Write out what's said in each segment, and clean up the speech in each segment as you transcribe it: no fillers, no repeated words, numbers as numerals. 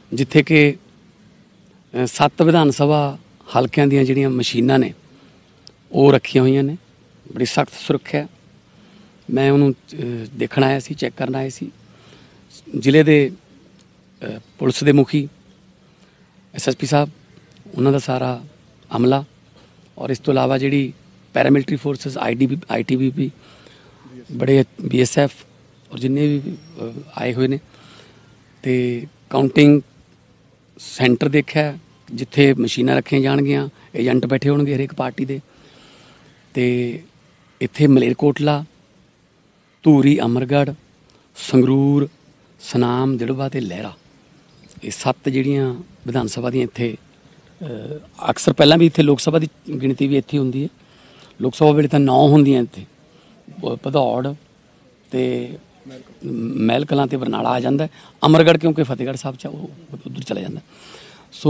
जिथे कि 7 विधान सभा हल्कियां ਦੀਆਂ ਜਿਹੜੀਆਂ ਮਸ਼ੀਨਾਂ ਨੇ ਉਹ ਰੱਖੀਆਂ ਹੋਈਆਂ ਨੇ। बड़ी सख्त सुरक्षा है। मैं उन्होंने देखना आया सी, चैक करना आया सी। जिले के पुलिस के मुखी SSP साहब उन्होंने सारा अमला और इस तो इलावा जी पैरामिलिट्री फोर्सेस ITBP बड़े BSF और जिन्ने भी आए हुए ने ते काउंटिंग सेंटर देखा जिथे मशीनां रखियां जाणगियां, एजेंट बैठे होणगे हरेक पार्टी दे ते इत्थे मलेरकोटला, धूरी, अमरगढ़, संगरूर, सनाम, दिड़बा ते लहरा ये 7 जिहड़ियां विधान सभा दी इत्थे अक्सर पहलां भी इत्थे लोक सभा की गिणती भी इत्थे हुंदी है। लोक सभा वेले तां 9 हुंदियां इत्थे, भदौड़ ते महल कलां ते बरनाला आ जांदा है। अमरगढ़ क्योंकि फतेहगढ़ साहब च उधर चला जांदा। सो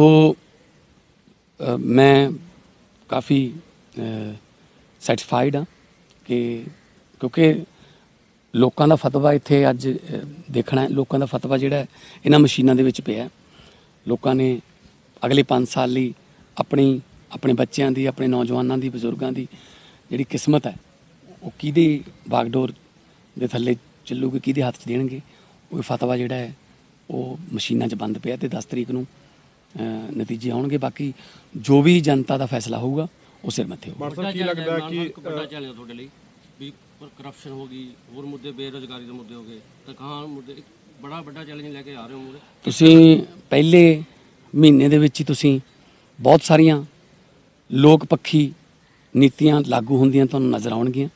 मैं काफ़ी सैटिस्फाइड हाँ कि क्योंकि लोगों का फतवा इत्थे अज देखना है। लोगों का फतवा जिहड़ा इन्हां मशीनां दे विच पिया। लोगों ने अगले 5 साल लई अपने बच्चों की, अपने नौजवानों की, बजुर्गों की जिहड़ी किस्मत है वो किहदी बागडोर दे थल्ले चलूगी, किहदे हत्थ च देणगे। वो फतवा जिहड़ा है वो मशीनां च बंद पिया ते 10 तरीक नूं नतीजे आउणगे। बाकी जो भी जनता का फैसला होगा वो सिर मत्थे होगा। ਕੀ ਲੱਗਦਾ ਕਿ ਵੱਡਾ ਚੈਲੰਜ ਤੁਹਾਡੇ ਲਈ ਵੀ ਕਰਪਸ਼ਨ ਹੋ ਗਈ, ਹੋਰ ਮੁੱਦੇ ਬੇਰੁਜ਼ਗਾਰੀ ਦੇ ਮੁੱਦੇ ਹੋ ਗਏ, ਤਰਖਾਣ ਮੁੱਦੇ, ਬੜਾ ਵੱਡਾ ਚੈਲੰਜ ਲੈ ਕੇ ਆ ਰਹੇ ਹੋ ਮੂਹਰੇ। ਤੁਸੀਂ ਪਹਿਲੇ ਮਹੀਨੇ ਦੇ ਵਿੱਚ ਹੀ ਤੁਸੀਂ ਬਹੁਤ ਸਾਰੀਆਂ ਲੋਕ ਪੱਖੀ ਨੀਤੀਆਂ ਲਾਗੂ ਹੁੰਦੀਆਂ ਤੁਹਾਨੂੰ ਨਜ਼ਰ ਆਉਣਗੀਆਂ।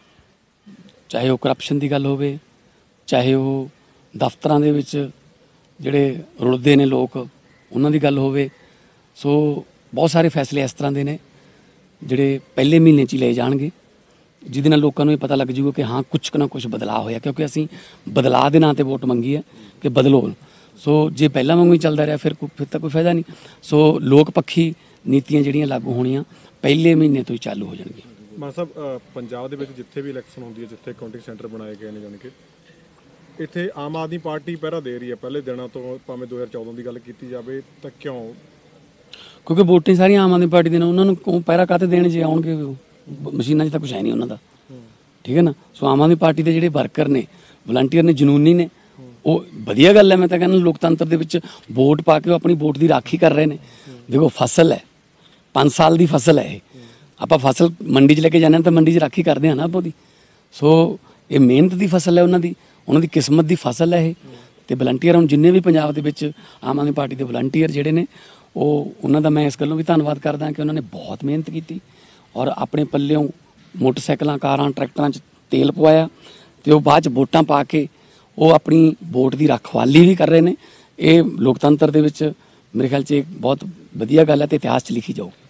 ਚਾਹੇ ਉਹ ਕਰਪਸ਼ਨ ਦੀ ਗੱਲ ਹੋਵੇ, ਚਾਹੇ ਉਹ ਦਫ਼ਤਰਾਂ ਦੇ ਵਿੱਚ ਜਿਹੜੇ ਰੁਲਦੇ ਨੇ ਲੋਕ ਉਹਨਾਂ ਦੀ ਗੱਲ ਹੋਵੇ। ਸੋ ਬਹੁਤ ਸਾਰੇ ਫੈਸਲੇ ਇਸ ਤਰ੍ਹਾਂ ਦੇ ਨੇ ਜਿਹੜੇ ਪਹਿਲੇ ਮਹੀਨੇ 'ਚ ਹੀ ਲਏ ਜਾਣਗੇ, ਜਿਹਦੇ ਨਾਲ ਲੋਕਾਂ ਨੂੰ ਇਹ ਪਤਾ ਲੱਗ ਜੂਗਾ ਕਿ ਹਾਂ ਕੁਛ ਨਾ ਕੁਛ ਬਦਲਾਅ ਹੋਇਆ। ਕਿਉਂਕਿ ਅਸੀਂ ਬਦਲਾਅ ਦੇ ਨਾਂ 'ਤੇ ਵੋਟ ਮੰਗੀ ਹੈ ਕਿ ਬਦਲੋ। ਸੋ ਜੇ ਪਹਿਲਾਂ ਵਾਂਗੂ ਹੀ ਚੱਲਦਾ ਰਿਹਾ ਫਿਰ ਤਾਂ ਕੋਈ ਫਾਇਦਾ ਨਹੀਂ। ਸੋ ਲੋਕ ਪੱਖੀ ਨੀਤੀਆਂ ਜਿਹੜੀਆਂ ਲਾਗੂ ਹੋਣੀਆਂ ਪਹਿਲੇ ਮਹੀਨੇ ਤੋਂ ਹੀ ਚਾਲੂ ਹੋ ਜਾਣਗੀਆਂ। ਮਾਨ ਸਾਹਿਬ, ਪੰਜਾਬ ਦੇ ਵਿੱਚ ਜਿੱਥੇ ਵੀ ਇਲੈਕਸ਼ਨ ਹੁੰਦੀ ਹੈ, ਜਿੱਥੇ ਕਾਊਂਟਿੰਗ ਸੈਂਟਰ ਬਣਾਏ ਗਏ ਨੇ, ਜਾਣੀ ਕਿ ਇੱਥੇ ਆਮ ਆਦਮੀ ਪਾਰਟੀ ਪਹਿਰਾ ਦੇ ਰਹੀ ਹੈ ਪਹਿਲੇ ਦਿਨਾਂ ਤੋਂ। ਭਾਵੇਂ 2014 ਦੀ ਗੱਲ ਕੀਤੀ ਜਾਵੇ ਤਾਂ ਕਿਉਂ? ਕਿਉਂਕਿ ਵੋਟਾਂ ਸਾਰੀਆਂ ਆਮ ਆਦਮੀ ਪਾਰਟੀ ਦੇ ਨੇ, ਉਹਨਾਂ ਨੂੰ ਪਹਿਰਾ ਕਾਹਤੇ ਦੇਣ ਜੇ ਆਉਣਗੇ। ਮਸ਼ੀਨਾਂ 'ਚ ਤਾਂ ਕੁਛ ਹੈ ਨਹੀਂ ਉਹਨਾਂ ਦਾ, ਠੀਕ ਹੈ ਨਾ। ਸੋ ਆਮ ਆਦਮੀ ਪਾਰਟੀ ਦੇ ਜਿਹੜੇ ਵਰਕਰ ਨੇ, ਵਲੰਟੀਅਰ ਨੇ, ਜਨੂਨੀ ਨੇ, ਉਹ ਵਧੀਆ ਗੱਲ ਹੈ। ਮੈਂ ਤਾਂ ਕਹਿੰਦਾ ਲੋਕਤੰਤਰ ਦੇ ਵਿੱਚ ਵੋਟ ਪਾ ਕੇ ਉਹ ਆਪਣੀ ਵੋਟ ਦੀ ਰਾਖੀ ਕਰ ਰਹੇ ਨੇ। ਦੇਖੋ ਫਸਲ ਹੈ, 5 ਸਾਲ ਦੀ ਫਸਲ ਹੈ ਇਹ। ਆਪਾਂ ਫਸਲ ਮੰਡੀ 'ਚ ਲੈ ਕੇ ਜਾਂਦੇ ਹਾਂ ਤਾਂ ਮੰਡੀ 'ਚ ਰਾਖੀ ਕਰਦੇ ਹਾਂ ਨਾ ਆਪਾਂ ਉਹਦੀ। ਸੋ ਇਹ ਮਿਹਨਤ ਦੀ ਫਸਲ ਹੈ ਉਹਨਾਂ ਦੀ ਕਿਸਮਤ ਦੀ ਫਸਲ ਹੈ ਇਹ। ਤੇ ਵਲੰਟੀਅਰ ਹੁਣ ਜਿੰਨੇ ਵੀ ਪੰਜਾਬ ਦੇ ਵਿੱਚ ਆਮ ਆਦਮੀ ਪਾਰਟੀ ਦੇ ਵਲੰਟੀਅਰ ਜਿਹੜੇ ਨੇ ਉਹਨਾਂ ਦਾ ਮੈਂ ਇਸ ਗੱਲੋਂ ਵੀ ਧੰਨਵਾਦ ਕਰਦਾ ਕਿ ਉਹਨਾਂ ਨੇ ਬਹੁਤ ਮਿਹਨਤ ਕੀਤੀ ਔਰ ਆਪਣੇ ਪੱਲਿਓਂ ਮੋਟਰਸਾਈਕਲਾਂ, ਕਾਰਾਂ, ਟਰੈਕਟਰਾਂ 'ਚ ਤੇਲ ਪਵਾਇਆ ਤੇ ਉਹ ਬਾਅਦ 'ਚ ਵੋਟਾਂ ਪਾ ਕੇ ਉਹ ਆਪਣੀ ਵੋਟ ਦੀ ਰਖਵਾਲੀ ਵੀ ਕਰ ਰਹੇ ਨੇ। ਇਹ ਲੋਕਤੰਤਰ ਦੇ ਵਿੱਚ ਮੇਰੇ ਖਿਆਲ 'ਚ ਇੱਕ ਬਹੁਤ ਵਧੀਆ ਗੱਲ ਹੈ ਤੇ ਇਤਿਹਾਸ 'ਚ ਲਿਖੀ ਜਾਊਗੀ।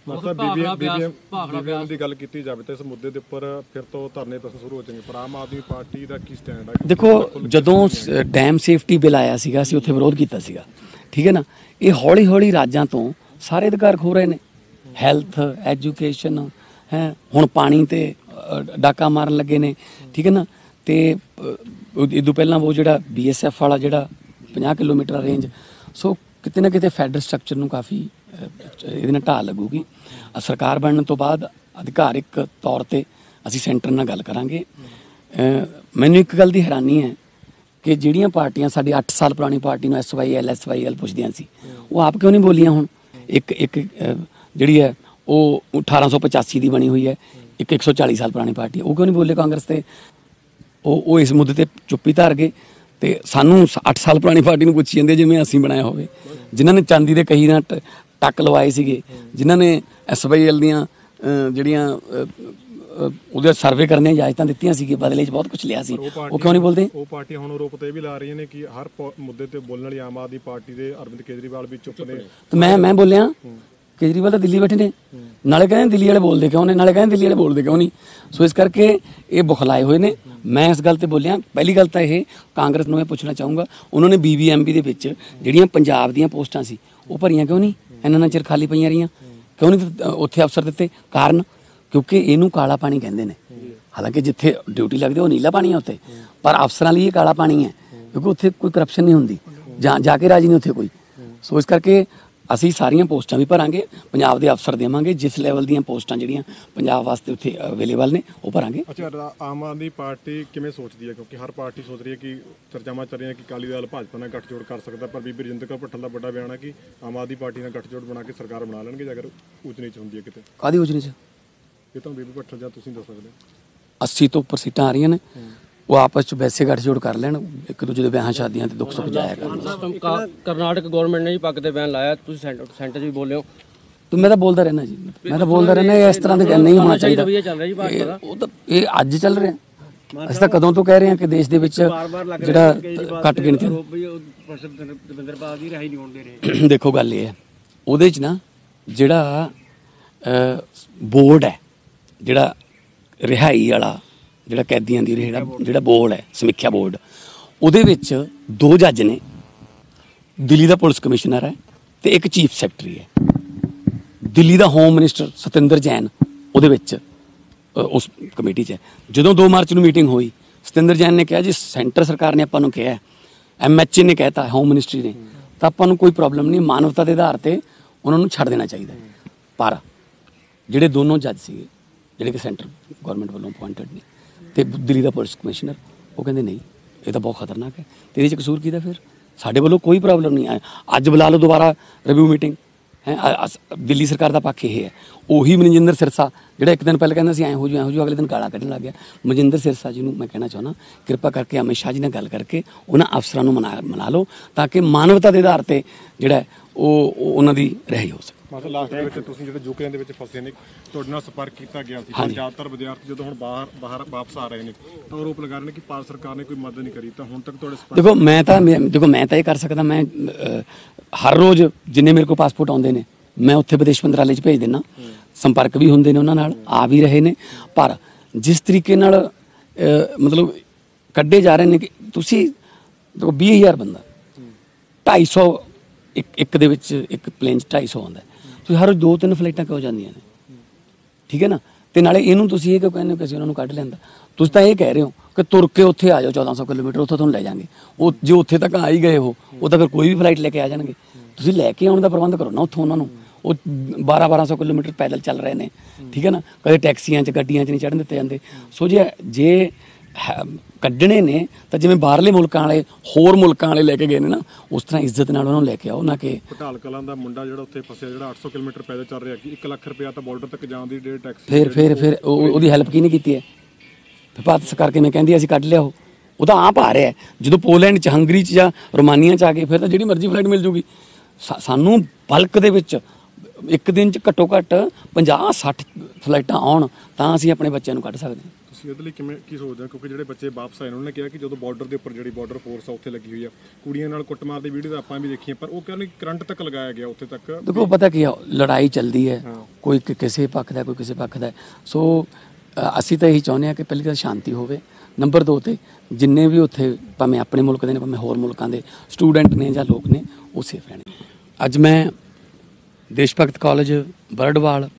BBM ਦੀ ਗੱਲ ਕੀਤੀ ਜਾਵੇ ਤਾਂ ਇਸ ਮੁੱਦੇ ਦੇ ਉੱਪਰ ਫਿਰ ਤੋਂ ਧਰਨੇ ਪ੍ਰਦਰਸ਼ਨ ਸ਼ੁਰੂ ਹੋ ਜਾਣਗੇ, ਪਰ ਆਮ ਆਦਮੀ ਪਾਰਟੀ ਦਾ ਕੀ ਸਟੈਂਡ ਹੈ? ਦੇਖੋ ਜਦੋਂ ਡੈਮ ਸੇਫਟੀ ਬਿੱਲ ਆਇਆ ਸੀਗਾ ਅਸੀਂ ਉੱਥੇ ਵਿਰੋਧ ਕੀਤਾ ਸੀਗਾ, ਠੀਕ ਹੈ ਨਾ। ਇਹ ਹੌਲੀ ਹੌਲੀ ਰਾਜਾਂ ਤੋਂ ਸਾਰੇ ਅਧਿਕਾਰ ਖੋ ਰਹੇ ਨੇ। ਹੈਲਥ, ਐਜੂਕੇਸ਼ਨ ਹੈ, ਹੁਣ ਪਾਣੀ ਤੇ ਡਾਕਾ ਮਾਰਨ ਲੱਗੇ ਨੇ, ਠੀਕ ਹੈ ਨਾ। ਤੇ ਇਦੋਂ ਪਹਿਲਾਂ ਉਹ ਜਿਹੜਾ BSF ਵਾਲਾ ਜਿਹੜਾ 50 ਕਿਲੋਮੀਟਰ ਰੇਂਜ, ਸੋ ਕਿਤੇ ਨਾ ਕਿਤੇ ਫੈਡਰਲ ਸਟਰਕਚਰ ਨੂੰ ਕਾਫੀ ਇਹਦੇ ਨਾਲ ਢਾਹ ਲੱਗੂਗੀ। ਸਰਕਾਰ ਬਣਨ ਤੋਂ ਬਾਅਦ ਅਧਿਕਾਰਿਕ ਤੌਰ ਤੇ ਅਸੀਂ ਸੈਂਟਰ ਨਾਲ ਗੱਲ ਕਰਾਂਗੇ। ਮੈਨੂੰ ਇੱਕ ਗੱਲ ਦੀ ਹੈਰਾਨੀ ਹੈ ਕਿ ਜਿਹੜੀਆਂ ਪਾਰਟੀਆਂ ਸਾਡੀ 8 ਸਾਲ ਪੁਰਾਣੀ ਪਾਰਟੀ ਨੂੰ SYL ਪੁੱਛਦੀਆਂ ਸੀ, ਉਹ ਆਪ ਕਿਉਂ ਨਹੀਂ ਬੋਲੀਆਂ? ਹੁਣ ਇੱਕ ਜਿਹੜੀ ਹੈ ਉਹ 1885 ਦੀ ਬਣੀ ਹੋਈ ਹੈ, ਇੱਕ 140 ਸਾਲ ਪੁਰਾਣੀ ਪਾਰਟੀ, ਉਹ ਕਿਉਂ ਨਹੀਂ ਬੋਲੇ ਕਾਂਗਰਸ ਤੇ? ਉਹ ਇਸ ਮੁੱਦੇ ਤੇ ਚੁੱਪੀ ਧਾਰ ਗਏ ਤੇ ਸਾਨੂੰ 8 ਸਾਲ ਪੁਰਾਣੀ ਪਾਰਟੀ ਨੂੰ ਪੁੱਛੀ ਜਾਂਦੇ ਜਿਵੇਂ ਅਸੀਂ ਬਣਾਇਆ ਹੋਵੇ। ਜਿਨ੍ਹਾਂ ਨੇ ਚਾਂਦੀ ਦੇ ਕਹੀ ਨਾਲ ਟੱਕ ਲਵਾਏ ਸੀਗੇ, ਜਿਨ੍ਹਾਂ ਨੇ SYL ਦੀਆਂ ਜਿਹੜੀਆਂ ਉਹਦੇ ਸਰਵੇ ਕਰਨ ਦੀਆਂ ਇਜਾਜ਼ਤਾਂ ਦਿੱਤੀਆਂ ਸੀ, ਬਦਲੇ 'ਚ ਬਹੁਤ ਕੁਝ ਲਿਆ ਸੀ, ਉਹ ਕਿਉਂ ਨਹੀਂ ਬੋਲਦੇ? ਉਹ ਪਾਰਟੀਆਂ ਹੁਣ ਆਰੋਪ ਤੇ ਵੀ ਲਾ ਰਹੀਆਂ ਨੇ ਕਿ ਹਰ ਮੁੱਦੇ ਤੇ ਬੋਲਣ ਵਾਲੀ ਆਮ ਆਦਮੀ ਪਾਰਟੀ ਦੇ ਅਰਵਿੰਦ ਕੇਜਰੀਵਾਲ ਵੀ ਚੁੱਪ ਨੇ। ਤੇ ਮੈਂ ਬੋਲਿਆ ਕੇਜਰੀਵਾਲ ਤਾਂ ਦਿੱਲੀ ਬੈਠੇ ਨੇ, ਨਾਲੇ ਕਹਿੰਦੇ ਦਿੱਲੀ ਵਾਲੇ ਬੋਲਦੇ ਕਿਉਂ ਨੇ, ਨਾਲੇ ਕਹਿੰਦੇ ਦਿੱਲੀ ਵਾਲੇ ਬੋਲਦੇ ਕਿਉਂ ਨਹੀਂ। ਸੋ ਇਸ ਕਰਕੇ ਇਹ ਬੁਖਲਾਏ ਹੋਏ ਨੇ। ਮੈਂ ਇਸ ਗੱਲ ਤੇ ਬੋਲਿਆ। ਪਹਿਲੀ ਗੱਲ ਤਾਂ ਇਹ ਕਾਂਗਰਸ ਨੂੰ ਮੈਂ ਪੁੱਛਣਾ ਚਾਹੂੰਗਾ, ਉਹਨਾਂ ਨੇ BBMB ਦੇ ਵਿੱਚ ਜਿਹੜੀਆਂ ਪੰਜਾਬ ਦੀਆਂ ਪੋਸਟਾਂ ਸੀ ਉਹ ਭਰੀਆਂ ਕਿਉਂ ਨਹੀਂ? ਇੰਨਾ ਚਿਰ ਖਾਲੀ ਪਈਆਂ ਰਹੀਆਂ ਕਿਉਂ ਨਹੀਂ ਉੱਥੇ ਅਫਸਰ ਦਿੱਤੇ? ਕਾਰਨ ਕਿਉਂਕਿ ਇਹਨੂੰ ਕਾਲਾ ਪਾਣੀ ਕਹਿੰਦੇ ਨੇ। ਹਾਲਾਂਕਿ ਜਿੱਥੇ ਡਿਊਟੀ ਲੱਗਦੀ ਉਹ ਨੀਲਾ ਪਾਣੀ ਹੈ ਉੱਥੇ, ਪਰ ਅਫਸਰਾਂ ਲਈ ਇਹ ਕਾਲਾ ਪਾਣੀ ਹੈ ਕਿਉਂਕਿ ਉੱਥੇ ਕੋਈ ਕਰਪਸ਼ਨ ਨਹੀਂ ਹੁੰਦੀ, ਜਾ ਕੇ ਰਾਜੀ ਨਹੀਂ ਉੱਥੇ ਕੋਈ। ਸੋ ਇਸ ਕਰਕੇ ਅਸੀਂ ਸਾਰੀਆਂ ਪੋਸਟਾਂ ਵੀ ਭਰਾਂਗੇ, ਪੰਜਾਬ ਦੇ ਅਫਸਰ ਦੇਵਾਂਗੇ, ਜਿਸ ਲੈਵਲ ਦੀਆਂ ਪੋਸਟਾਂ ਜਿਹੜੀਆਂ ਪੰਜਾਬ ਵਾਸਤੇ ਉੱਥੇ ਅਵੇਲੇਬਲ ਨੇ ਉਹ ਭਰਾਂਗੇ। ਅੱਛਾ, ਆਮ ਆਦਮੀ ਪਾਰਟੀ ਕਿਵੇਂ ਸੋਚਦੀ ਹੈ, ਕਿਉਂਕਿ ਹਰ ਪਾਰਟੀ ਸੋਚ ਰਹੀ ਹੈ ਕਿ ਚਰਚਾਵਾਂ ਚੱਲ ਰਹੀਆਂ ਕਿ ਅਕਾਲੀ ਦਲ ਭਾਜਪਾ ਨਾਲ ਗੱਠਜੋੜ ਕਰ ਸਕਦਾ, ਪਰ ਬੀਬੀ ਰਜਿੰਦਰ ਕੌਰ ਭੱਠਲ ਦਾ ਵੱਡਾ ਬਿਆਨ ਹੈ ਕਿ ਆਮ ਆਦਮੀ ਪਾਰਟੀ ਨਾਲ ਗੱਠਜੋੜ ਬਣਾ ਕੇ ਸਰਕਾਰ ਬਣਾ ਲੈਣਗੇ ਜੇ ਅਗਰ ਊਚ ਨੀਚ ਹੁੰਦੀ ਹੈ ਕਿਤੇ। ਕਾਹਦੀ ਊਚ ਨੀਚ? ਇਹ ਤਾਂ ਬੀਬੀ ਭੱਠਲ ਜਾਂ ਤੁਸੀਂ ਦੱਸ ਸਕਦੇ ਹੋ। 80 ਤੋਂ ਉੱਪਰ ਸੀਟਾਂ ਆ ਰਹੀਆਂ ਨੇ, ਉਹ ਆਪਸ ਚ ਵੈਸੇ ਗੱਠਜੋੜ ਕਰ ਲੈਣ, ਇੱਕ ਦੂਜੇ ਦੇ ਵਿਆਹਾਂ ਸ਼ਾਦੀਆਂ ਤੇ ਦੁੱਖ ਸੁੱਖ ਜਾਇਆ ਕਰਨ। ਕਰਨਾਟਕ ਗਵਰਨਮੈਂਟ ਨੇ ਜੀ ਪੱਗ ਤੇ ਬੈਨ ਲਾਇਆ, ਤੁਸੀਂ ਸੈਂਟਰ 'ਚ ਵੀ ਬੋਲੇ ਹੋ। ਤੂੰ ਮੈਂ ਤਾਂ ਬੋਲਦਾ ਰਹਿਣਾ ਜੀ, ਮੈਂ ਤਾਂ ਬੋਲਦਾ ਰਹਿਣਾ, ਇਸ ਤਰ੍ਹਾਂ ਦੇ ਨਹੀਂ ਹੋਣਾ ਚਾਹੀਦਾ। ਉਹ ਤਾਂ ਇਹ ਅੱਜ ਚੱਲ ਰਿਹਾ, ਅਸੀਂ ਤਾਂ ਕਦੋਂ ਤੋਂ ਕਹਿ ਰਹੇ ਹਾਂ ਕਿ ਦੇਸ਼ ਦੇ ਵਿੱਚ ਜਿਹੜਾ ਘੱਟ ਗਿਣਤੀ ਦੇਖੋ ਗੱਲ ਇਹ ਹੈ, ਉਹਦੇ 'ਚ ਨਾ ਜਿਹੜਾ ਬੋਰਡ ਹੈ, ਜਿਹੜਾ ਰਿਹਾਈ ਵਾਲਾ ਜਿਹੜਾ ਕੈਦੀਆਂ ਦੀ ਜਿਹੜਾ ਬੋਰਡ ਹੈ, ਸਮੀਖਿਆ ਬੋਰਡ, ਉਹਦੇ ਵਿੱਚ 2 ਜੱਜ ਨੇ, ਦਿੱਲੀ ਦਾ ਪੁਲਿਸ ਕਮਿਸ਼ਨਰ ਹੈ ਤੇ ਇੱਕ ਚੀਫ ਸੈਕਟਰੀ ਹੈ। ਦਿੱਲੀ ਦਾ ਹੋਮ ਮਿਨਿਸਟਰ ਸਤਿੰਦਰ ਜੈਨ ਉਹਦੇ ਵਿੱਚ ਉਸ ਕਮੇਟੀ 'ਚ ਹੈ। ਜਦੋਂ 2 ਮਾਰਚ ਨੂੰ ਮੀਟਿੰਗ ਹੋਈ, ਸਤਿੰਦਰ ਜੈਨ ਨੇ ਕਿਹਾ ਜੀ ਸੈਂਟਰ ਸਰਕਾਰ ਨੇ ਆਪਾਂ ਨੂੰ ਕਿਹਾ, MHA ਨੇ ਕਹਿਤਾ, ਹੋਮ ਮਿਨਿਸਟਰੀ ਨੇ, ਤਾਂ ਆਪਾਂ ਨੂੰ ਕੋਈ ਪ੍ਰੋਬਲਮ ਨਹੀਂ, ਮਾਨਵਤਾ ਦੇ ਆਧਾਰ ਤੇ ਉਹਨਾਂ ਨੂੰ ਛੱਡ ਦੇਣਾ ਚਾਹੀਦਾ। ਪਰ ਜਿਹੜੇ ਦੋਨੋਂ ਜੱਜ ਸੀਗੇ, ਜਿਹੜੇ ਕਿ ਸੈਂਟਰ ਗਵਰਨਮੈਂਟ ਵੱਲੋਂ ਅਪੁਆਇੰਟਡ ਨੇ, ਤੇ ਦਿੱਲੀ ਦਾ ਪੁਲਿਸ ਕਮਿਸ਼ਨਰ, ਉਹ ਕਹਿੰਦੇ ਨਹੀਂ, ਇਹ ਤਾਂ ਬਹੁਤ ਖਤਰਨਾਕ ਹੈ, ਤੇ ਇਹਦੇ 'ਚ ਕਸੂਰ ਕਿਹਦਾ? ਫਿਰ ਸਾਡੇ ਵੱਲੋਂ ਕੋਈ ਪ੍ਰੋਬਲਮ ਨਹੀਂ ਹੈ, ਅੱਜ ਬੁਲਾ ਲਓ ਦੁਬਾਰਾ ਰਿਵਿਊ ਮੀਟਿੰਗ ਹੈ। ਦਿੱਲੀ ਸਰਕਾਰ ਦਾ ਪੱਖ ਇਹ ਹੈ। ਉਹੀ ਮਨਜਿੰਦਰ ਸਿਰਸਾ ਜਿਹੜਾ ਇੱਕ ਦਿਨ ਪਹਿਲਾਂ ਕਹਿੰਦਾ ਸੀ ਐਂ ਹੋ ਜੂ ਅਗਲੇ ਦਿਨ ਗਾਲਾਂ ਕੱਢਣ ਲੱਗ ਗਿਆ। ਮਨਜਿੰਦਰ ਸਿਰਸਾ ਜੀ ਨੂੰ ਮੈਂ ਕਹਿਣਾ ਚਾਹੁੰਦਾ, ਕਿਰਪਾ ਕਰਕੇ ਅਮਿਤ ਸ਼ਾਹ ਜੀ ਨਾਲ ਗੱਲ ਕਰਕੇ ਉਹਨਾਂ ਅਫਸਰਾਂ ਨੂੰ ਮਨਾ ਲਓ, ਤਾਂ ਕਿ ਮਾਨਵਤਾ ਦੇ ਆਧਾਰ ਤੇ ਜਿਹੜਾ ਉਹ ਉਹਨਾਂ ਦੀ ਰਿਹਾਈ ਹੋ ਸਕੇ। ਮਤਲਬ ਲਾਸਟ ਦੇ ਵਿੱਚ ਤੁਸੀਂ ਜਿਹੜੇ ਯੂਕਰੇਨ ਦੇ ਵਿੱਚ ਫਸੇ ਨੇ, ਤੁਹਾਡੇ ਨਾਲ ਸੰਪਰਕ ਕੀਤਾ ਗਿਆ ਸੀ, ਪਰ ਜ਼ਿਆਦਾਤਰ ਵਿਦਿਆਰਥੀ ਜਦੋਂ ਹੁਣ ਬਾਹਰ ਵਾਪਸ ਆ ਰਹੇ ਨੇ ਤਾਂ ਆਰੋਪ ਲਗਾ ਰਹੇ ਨੇ ਕਿ ਭਾਰਤ ਸਰਕਾਰ ਨੇ ਕੋਈ ਮਦਦ ਨਹੀਂ ਕਰੀ। ਤਾਂ ਹੁਣ ਤੱਕ ਤੁਹਾਡੇ ਦੇਖੋ ਮੈਂ ਤਾਂ ਇਹ ਕਰ ਸਕਦਾ, ਮੈਂ ਹਰ ਰੋਜ਼ ਜਿੰਨੇ ਮੇਰੇ ਕੋਲ ਪਾਸਪੋਰਟ ਆਉਂਦੇ ਨੇ ਮੈਂ ਉੱਥੇ ਵਿਦੇਸ਼ ਮੰਤਰਾਲੇ 'ਚ ਭੇਜ ਦਿੰਦਾ, ਸੰਪਰਕ ਵੀ ਹੁੰਦੇ ਨੇ ਉਹਨਾਂ ਨਾਲ, ਆ ਵੀ ਰਹੇ ਨੇ। ਪਰ ਜਿਸ ਤਰੀਕੇ ਨਾਲ ਮਤਲਬ ਕੱਢੇ ਜਾ ਰਹੇ ਨੇ ਕਿ ਤੁਸੀਂ ਦੇਖੋ 20,000 ਬੰਦਾ, 250 ਇੱਕ ਦੇ ਵਿੱਚ ਇੱਕ ਪਲੇਨ 'ਚ 250 ਆਉਂਦਾ, ਤੁਸੀਂ ਹਰ ਰੋਜ਼ 2-3 ਫਲਾਈਟਾਂ ਕਿਉਂ ਜਾਂਦੀਆਂ ਨੇ? ਠੀਕ ਹੈ ਨਾ। ਤੇ ਨਾਲੇ ਇਹਨੂੰ ਤੁਸੀਂ ਇਹ ਕਿਉਂ ਕਹਿੰਦੇ ਹੋ ਕਿ ਅਸੀਂ ਉਹਨਾਂ ਨੂੰ ਕੱਢ ਲੈਂਦਾ? ਤੁਸੀਂ ਤਾਂ ਇਹ ਕਹਿ ਰਹੇ ਹੋ ਕਿ ਤੁਰ ਕੇ ਉੱਥੇ ਆ ਜਾਓ 1400 ਕਿਲੋਮੀਟਰ, ਉੱਥੋਂ ਤੁਹਾਨੂੰ ਲੈ ਜਾਵਾਂਗੇ। ਉਹ ਜੇ ਉੱਥੇ ਤੱਕ ਆ ਹੀ ਗਏ ਉਹ ਤਾਂ ਫਿਰ ਕੋਈ ਵੀ ਫਲਾਈਟ ਲੈ ਕੇ ਆ ਜਾਣਗੇ। ਤੁਸੀਂ ਲੈ ਕੇ ਆਉਣ ਦਾ ਪ੍ਰਬੰਧ ਕਰੋ ਨਾ ਉੱਥੋਂ ਉਹਨਾਂ ਨੂੰ। ਉਹ 1200 ਕਿਲੋਮੀਟਰ ਪੈਦਲ ਚੱਲ ਰਹੇ ਨੇ, ਠੀਕ ਹੈ ਨਾ, ਕਦੇ ਟੈਕਸੀਆਂ 'ਚ ਗੱਡੀਆਂ 'ਚ ਨਹੀਂ ਚੜ੍ਹਨ ਦਿੱਤੇ ਜਾਂਦੇ। ਸੋ ਜੇ ਕੱਢਣੇ ਨੇ ਤਾਂ ਜਿਵੇਂ ਬਾਹਰਲੇ ਮੁਲਕਾਂ ਵਾਲੇ ਹੋਰ ਮੁਲਕਾਂ ਵਾਲੇ ਲੈ ਕੇ ਗਏ ਨੇ ਨਾ, ਉਸ ਤਰ੍ਹਾਂ ਇੱਜ਼ਤ ਨਾਲ ਉਹਨਾਂ ਨੂੰ ਲੈ ਕੇ ਆਓ ਨਾ। ਕਿ ਪਟਾਲ ਕਲਾਂ ਦਾ ਮੁੰਡਾ ਜਿਹੜਾ ਉੱਥੇ ਫਸਿਆ, ਜਿਹੜਾ 800 ਕਿਲੋਮੀਟਰ ਪੈਦਲ ਚੱਲ ਰਿਹਾ, ਕਿ 1 ਲੱਖ ਰੁਪਇਆ ਤਾਂ ਬਾਰਡਰ ਤੱਕ ਜਾਣ ਦੀ ਡੇਢ ਟੈਕਸੀ, ਫਿਰ ਉਹਦੀ ਹੈਲਪ ਕਿਹਨੇ ਕੀਤੀ ਹੈ? ਭਾਰਤ ਸਰਕਾਰ ਕਿਵੇਂ ਕਹਿੰਦੀ ਅਸੀਂ ਕੱਢ ਲਿਆ? ਉਹ ਤਾਂ ਆਪ ਆ ਰਿਹਾ। ਜਦੋਂ ਪੋਲੈਂਡ 'ਚ, ਹੰਗਰੀ 'ਚ ਜਾਂ ਰੋਮਾਨੀਆ 'ਚ ਆ ਗਏ ਫਿਰ ਤਾਂ ਜਿਹੜੀ ਮਰਜ਼ੀ ਫਲਾਈਟ ਮਿਲ ਜੂਗੀ। ਸਾਨੂੰ ਬਲਕ ਦੇ ਵਿੱਚ ਇੱਕ ਦਿਨ 'ਚ ਘੱਟੋ ਘੱਟ 50-60 ਫਲਾਈਟਾਂ ਆਉਣ ਤਾਂ ਅਸੀਂ ਆਪਣੇ ਬੱਚਿਆਂ ਨੂੰ ਕੱਢ ਸਕਦੇ ਹਾਂ। ਤੁਸੀਂ ਇਹਦੇ ਲਈ ਕੀ ਸੋਚਦੇ ਹੋ? ਕਿਉਂਕਿ ਜਿਹੜੇ ਬੱਚੇ ਵਾਪਸ ਆਏ ਉਹਨਾਂ ਨੇ ਕਿਹਾ ਕਿ ਜਦੋਂ ਬਾਰਡਰ ਦੇ ਉੱਪਰ ਜਿਹੜੀ ਬਾਰਡਰ ਫੋਰਸ ਆ ਉੱਥੇ ਲੱਗੀ ਹੋਈ ਆ, ਕੁੜੀਆਂ ਨਾਲ ਕੁੱਟਮਾਰ ਦੀ ਵੀਡੀਓ ਤਾਂ ਆਪਾਂ ਵੀ ਦੇਖੀਆਂ, ਪਰ ਉਹ ਕਹਿੰਦੇ ਕਰੰਟ ਤੱਕ ਲਗਾਇਆ ਗਿਆ ਉੱਥੇ ਤੱਕ। ਦੇਖੋ ਪਤਾ ਕੀ ਆ, ਲੜਾਈ ਚੱਲਦੀ ਹੈ, ਕੋਈ ਕਿਸੇ ਪੱਖ ਦਾ ਕੋਈ ਕਿਸੇ ਪੱਖ ਦਾ। ਸੋ ਅਸੀਂ ਤਾਂ ਇਹੀ ਚਾਹੁੰਦੇ ਹਾਂ ਕਿ ਪਹਿਲੀ ਤਾਂ ਸ਼ਾਂਤੀ ਹੋਵੇ, ਨੰਬਰ 2 ਤੇ ਜਿੰਨੇ ਵੀ ਉੱਥੇ ਭਾਵੇਂ ਆਪਣੇ ਮੁਲਕ ਦੇ ਨੇ ਭਾਵੇਂ ਹੋਰ ਮੁਲਕਾਂ ਦੇ ਸਟੂਡੈਂਟ ਨੇ ਜਾਂ ਲੋਕ ਨੇ ਉਹ ਸੇਫ ਰਹਿਣ। ਅੱਜ ਮੈਂ ਦੇਸ਼ ਭਗਤ ਕਾਲਜ ਬਰਡਵਾਲ